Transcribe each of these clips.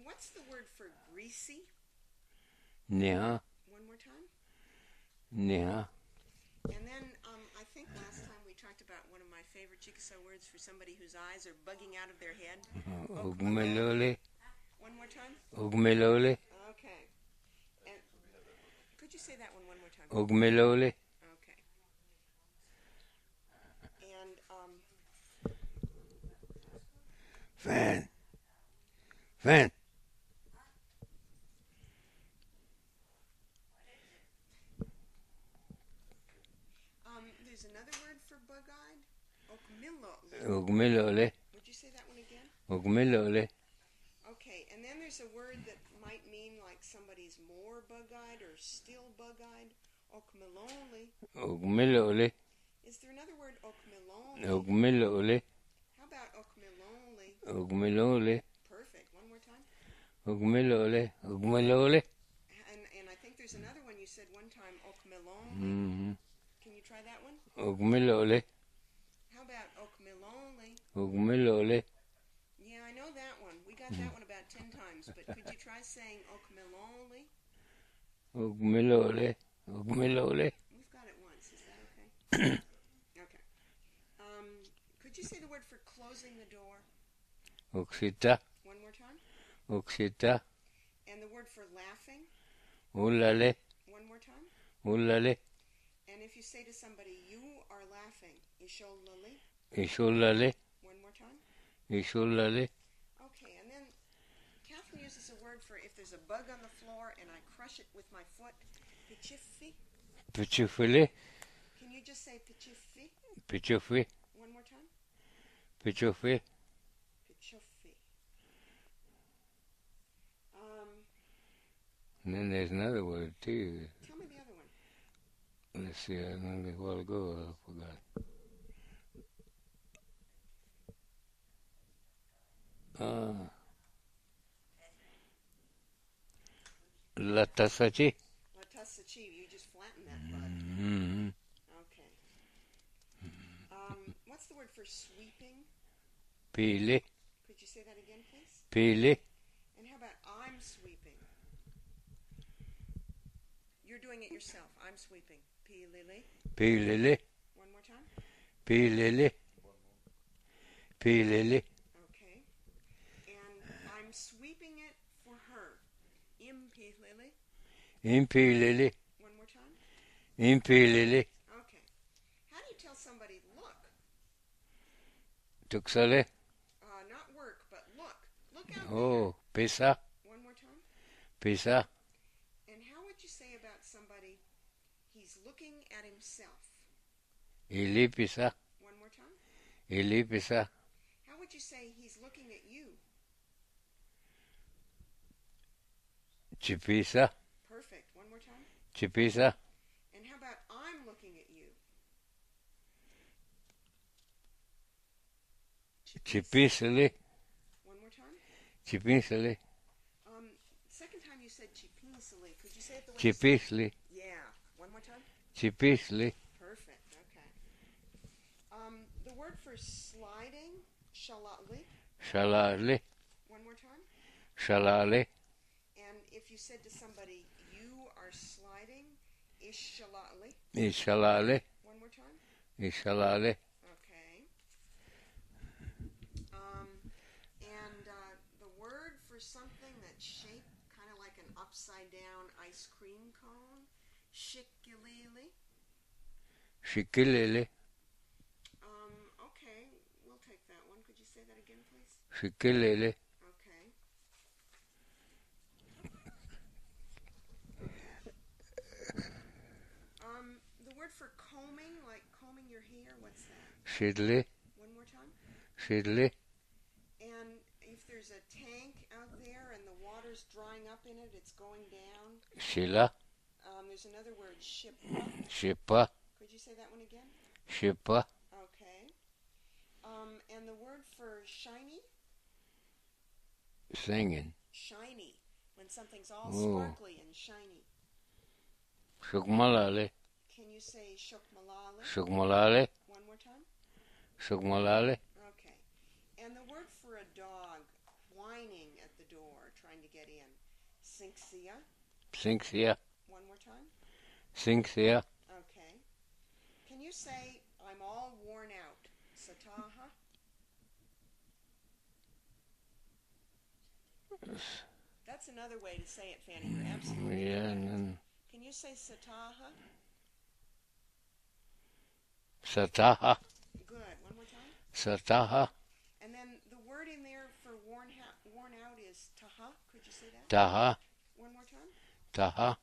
what's the word for greasy? Neha, One more time. neha, And then I think last time we talked about one of my favorite Chickasaw words for somebody whose eyes are bugging out of their head. ugmelole, One more time. ugmelole, Okay. And could you say that one more time? ugmelole, Okay. And fan, fan, there's another word for bug-eyed. Okmilole. ugmelole, Would you say that one again? ugmelole, Okay. And then there's a word that might mean like somebody's more bug-eyed or still bug-eyed. Okmilole. ugmelole, Is there another word? Okmilole. ugmelole, How about okmilole? ugmelole, Perfect. One more time. ugmelole, ugmelole. And I think there's another one you said one time. Okmilole. Mm-hmm. Can you try that one? Ugmelole, How about okmilole? ugmelole, Yeah, I know that one. We got that one about 10 times. But could you try saying okmilole? ugmelole, ugmelole. We've got it once. Is that okay? Okay. Could you say the word for closing the door? Oxita, One more time. oxita, And the word for laughing? ulale, One more time. ulale, And if you say to somebody, you are laughing, isholali? ishulale, One more time. ishulale, Okay, and then Catherine uses a word for if there's a bug on the floor and I crush it with my foot, pichifi. pichufile, Can you just say pichifi? pichufi, One more time. pichufi. Pichufi. And then there's another word too. Tell me the other one. Let's see, I know a while ago, I forgot. Latasachi. Latasachi. You just flatten that bug. Mm-hmm. Okay. What's the word for sweeping? Pili, Could you say that again, please? pili, And how about I'm sweeping? You're doing it yourself. I'm sweeping. Pilili. pilili, One more time. pilili, pilili, Okay. And I'm sweeping it for her. Impilili. impilili, One more time. impilili, Okay. How do you tell somebody look? tuksale, Not work, but look. Look out oh, pisa, there. One more time. pisa, And how would you say about somebody, he's looking at himself? ili pisa, One more time. ili pisa, How would you say he's looking at you? chipisa, Perfect. One more time. chipisa, And how about I'm looking at you? chipisili, One more time. chipisili, Second time you said chipinsili. Could you say it the way chipisli, Yeah. One more time. chipisli, Perfect. Okay. The word for sliding, shalali. shalali, One more time. shalali, And if you said to somebody, you are sliding, ishalali. ishalali, One more time. ishalali, Okay. And the word for something that's shaped kind of like an upside down ice cream cone, shikilili. shikilili, Okay, we'll take that one. Could you say that again, please? shikilili, Okay. The word for combing, like combing your hair, what's that? shidli, One more time. shidli, And if there's a tank out there and the water's drying up in it, it's going down. shila, There's another word, shippa. shipa, Could you say that one again? shipa, Okay. And the word for shiny? singing, Shiny. When something's all Oh. sparkly and shiny. shukmalali, Can you say shokmalali? shukmalali, One more time. shukmalali, Okay. And the word for a dog whining at the the door, trying to get in. Sinxia. Sinxia. One more time. Sinxia. Okay. Can you say, I'm all worn out? Sataha. That's another way to say it, Fanny. You're absolutely Yeah, correct. and then Can you say Sataha? Sataha. Good. One more time. Sataha. And then the word in there for worn out is taha. Could you say that? Taha. One more time. Taha.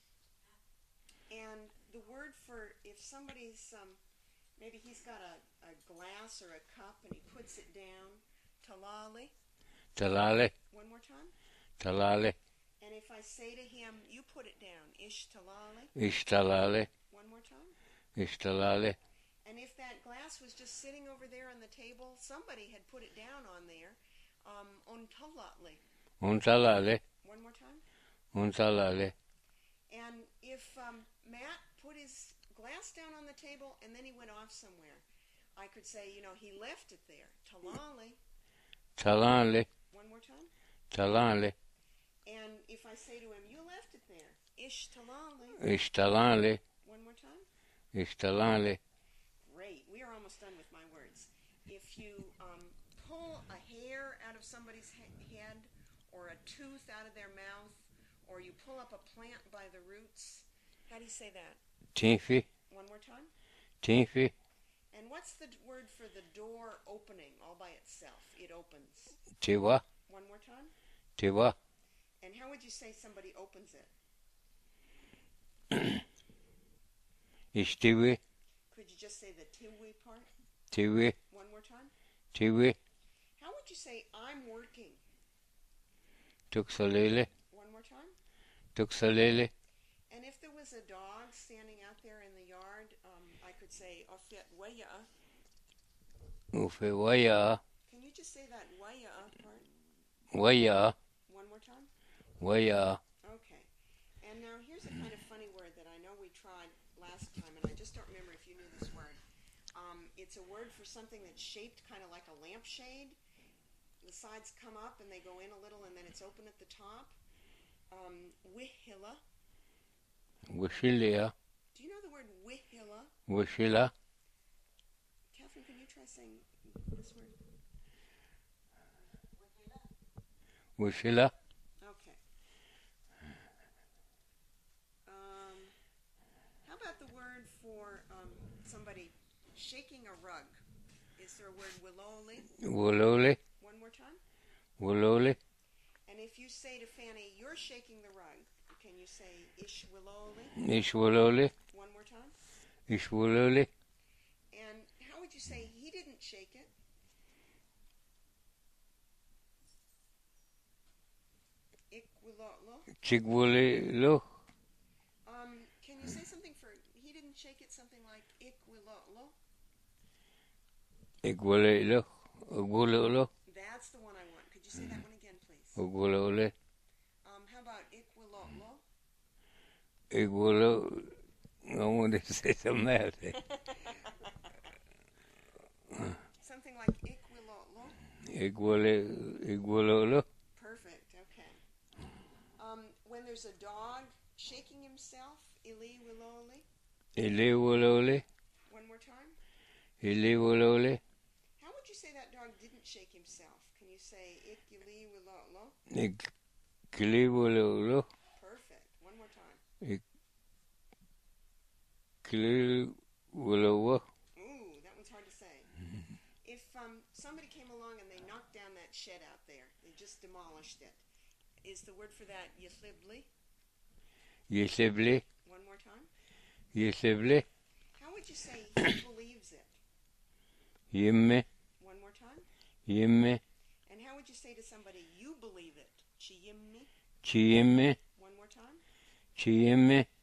And the word for if somebody's, maybe he's got a glass or a cup and he puts it down, talali. Talale. One more time. Talale. And if I say to him, you put it down, ish talali. Ishtalale. One more time. Ishtalale. And if that glass was just sitting over there on the table, somebody had put it down on there, ontalatli. Untalale. One more time. Untalale. And if Matt put his glass down on the table and then he went off somewhere, I could say, he left it there. Talali. Talale. One more time. Talale. And if I say to him, you left it there. Ish talali. Ishtalale. One more time. Ishtalale. Great. We are almost done with my words. If you pull a hair out of somebody's head or a tooth out of their mouth or you pull up a plant by the roots, how do you say that? Tinfi. One more time. Tinfi. And what's the word for the door opening all by itself? It opens. Tiwa. One more time. Tiwa. And how would you say somebody opens it? Ishtiwi. Could you just say the tiwi part? Tiwi. One more time. Tiwi. How would you say I'm working? Tuksalele. One more time. Tuksalele. And if there was a dog standing out there in the yard, I could say ofet waya. Ufe waya. Can you just say that waya part? Waya. One more time. Waya. Okay. And now here's a kind of funny word that I know we tried last time, and I just don't remember if you knew this word. It's a word for something that's shaped kind of like a lampshade. The sides come up and they go in a little, and then it's open at the top. Wihila. Wishilia. Do you know the word wihila? Wishila. Catherine, can you try saying this word? Wishila. Okay. How about the word for somebody shaking a rug? Is there a word willoli? Wolole. One more time. Wolole. And if you say to Fanny, you're shaking the rug, can you say ish willoli? Ishwolole. One more time. Ishwolole. And how would you say he didn't shake it? Ikwilolo. Chigwolelo. Can you say something for he didn't shake it? Something like ikwilolo. Igwolelo. Ogwololo. That's the one I want. Could you say that one again, please? Ogwolole. How about ikwilolo? Igwolo. I wanted to say something else. Something like ikwilolo. Igwololo. Perfect. Okay. When there's a dog shaking himself, ili wiloli. Ilewolole. One more time. Ilewolole. How would you say that dog didn't shake himself? Can you say ikili wilolo? Igwololo. Perfect. One more time. Igwololo. Ooh, that one's hard to say. If somebody came along and they knocked down that shed out there, they just demolished it. Is the word for that yislibli? Yesibli. One more time. Yesibli. How would you say he believes it? Yimme. One more time. Yimme. And how would you say to somebody, you believe it? Chiyimmi? Chiyimme. One more time. Chiyimme.